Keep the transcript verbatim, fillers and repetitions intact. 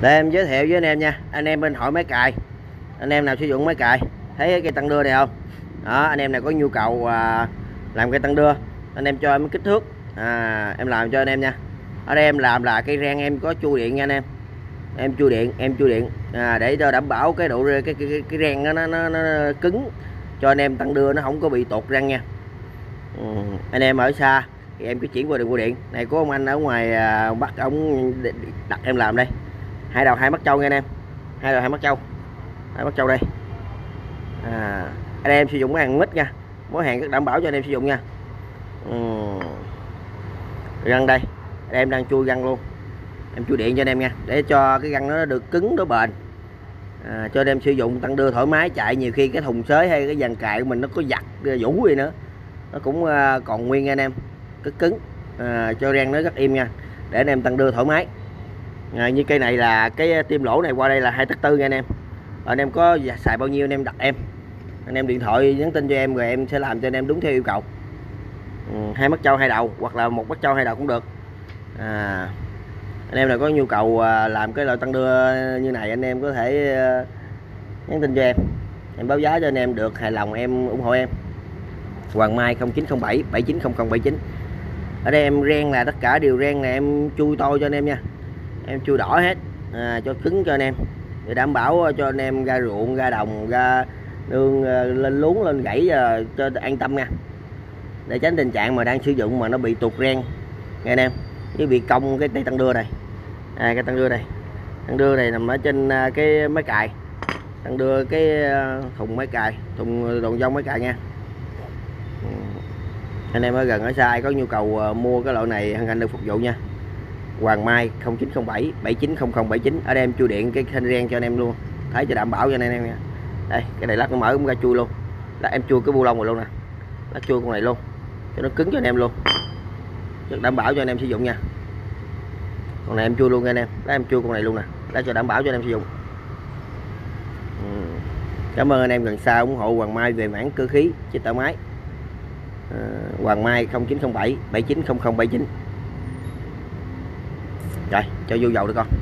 Để em giới thiệu với anh em nha. Anh em bên hỏi máy cài, anh em nào sử dụng máy cài thấy cây tăng đưa này không đó, anh em nào có nhu cầu à, làm cây tăng đưa, anh em cho em kích thước à, em làm cho anh em nha. Ở đây em làm là cây ren em có chui điện nha anh em, em chui điện em chui điện à, để cho đảm bảo cái độ cái cái, cái, cái ren nó, nó, nó cứng cho anh em tăng đưa nó không có bị tụt răng nha. Ừ, anh em ở xa thì em cứ chuyển qua đường bưu điện này. Có ông anh ở ngoài à, Bắc ông đặt em làm đây, hai đầu hai mắt trâu nha anh em, hai đầu hai mắt trâu, hai mắt trâu đây à, anh em sử dụng cái hàng mít nha, mối hàng rất đảm bảo cho anh em sử dụng nha. Ừ. Răng đây em đang chui răng luôn, em chui điện cho anh em nha, để cho cái răng nó được cứng nó bền à, cho anh em sử dụng tăng đưa thoải mái chạy. Nhiều khi cái thùng xới hay cái dàn cài của mình nó có giặt vũ gì nữa nó cũng còn nguyên nha anh em, cứng cứng à, cho răng nó rất im nha, để anh em tăng đưa thoải mái à, như cây này là cái tim lỗ này qua đây là hai tấc tư nha anh em. Anh em có xài bao nhiêu anh em đặt em, anh em điện thoại nhắn tin cho em rồi em sẽ làm cho anh em đúng theo yêu cầu. Ừ, hai mắt trâu hai đầu hoặc là một mắt trâu hai đầu cũng được à, anh em nào có nhu cầu làm cái loại tăng đưa như này anh em có thể nhắn tin cho em em báo giá cho anh em được hài lòng, em ủng hộ em. Hoàng Mai không chín không bảy bảy chín không không bảy chín. Ở đây em ren là tất cả đều ren này em chui to cho anh em nha, em chui đỏ hết à, cho cứng cho anh em để đảm bảo cho anh em ra ruộng ra đồng ra nương lên luống lên gãy cho an tâm nha, để tránh tình trạng mà đang sử dụng mà nó bị tụt ren nghe anh em, với bị cong cái tay tăng đưa này à, cái tăng đưa này tăng đưa này nằm ở trên cái máy cài, tăng đưa cái thùng máy cài, thùng đòn dông máy cài nha. Anh em ở gần ở xa ai có nhu cầu mua cái loại này hân hạnh được phục vụ nha. Hoàng Mai không chín không bảy bảy chín không không bảy chín. Ở đây em chui điện cái thanh ren cho anh em luôn, thấy cho đảm bảo cho anh em nha. Đây cái này lát nó mở cũng ra chui luôn, là em chui cái bu lông rồi luôn nè, lát chui con này luôn cho nó cứng cho anh em luôn, rất đảm bảo cho anh em sử dụng nha. Con này em chui luôn nha anh em, lát em chui con này luôn nè, lát cho đảm bảo cho anh em sử dụng. Ừ. Cảm ơn anh em gần xa ủng hộ Hoàng Mai về mảng cơ khí chế tạo máy. À, Hoàng Mai không chín không bảy bảy chín không không bảy chín. Rồi cho vô dầu được con.